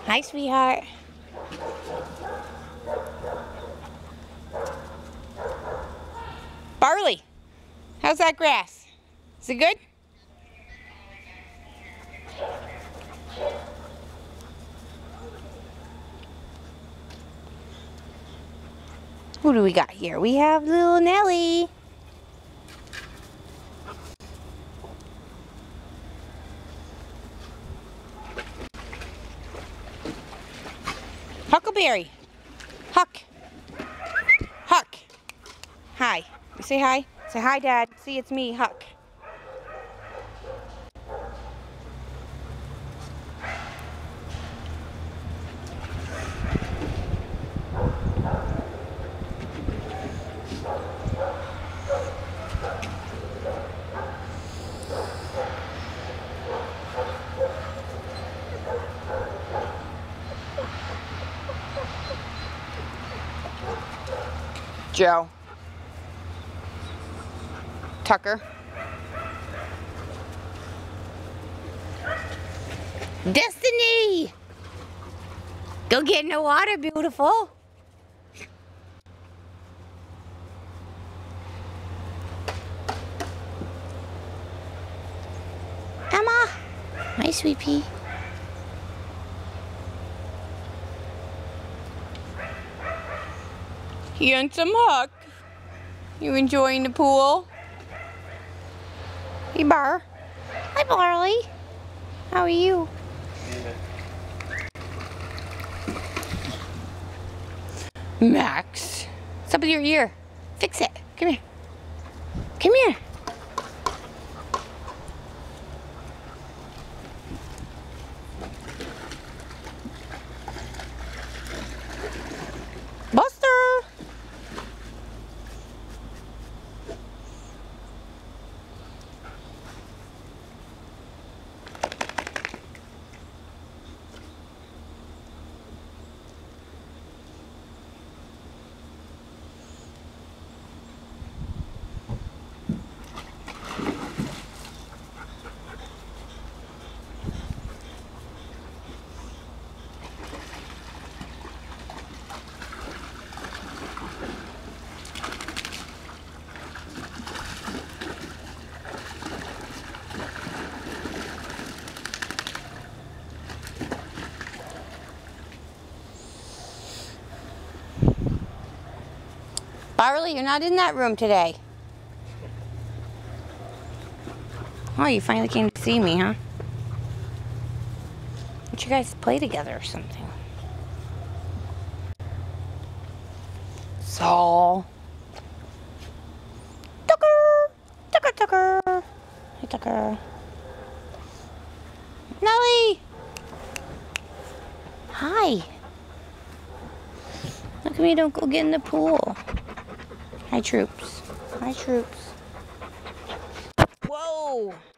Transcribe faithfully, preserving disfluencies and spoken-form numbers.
Hi, sweetheart. Barley, how's that grass? Is it good? Who do we got here? We have little Nellie. Huckleberry. Huck. Huck. Hi. You say hi. Say hi, Dad. See, it's me, Huck. Joe. Tucker. Destiny! Go get in the water, beautiful. Emma. Hi, sweet pea. Handsome Huck. You enjoying the pool? Hey, Bar. Hi, Barley. How are you? Max. What's up with your ear? Fix it. Come here. Come here. Buster. Barley, you're not in that room today. Oh, you finally came to see me, huh? Don't you guys play together or something? Saul. Tucker! Tucker, Tucker! Hey, Tucker. Nellie! Hi. How come you don't go get in the pool? Hi, Troops. Hi, Troops. Whoa!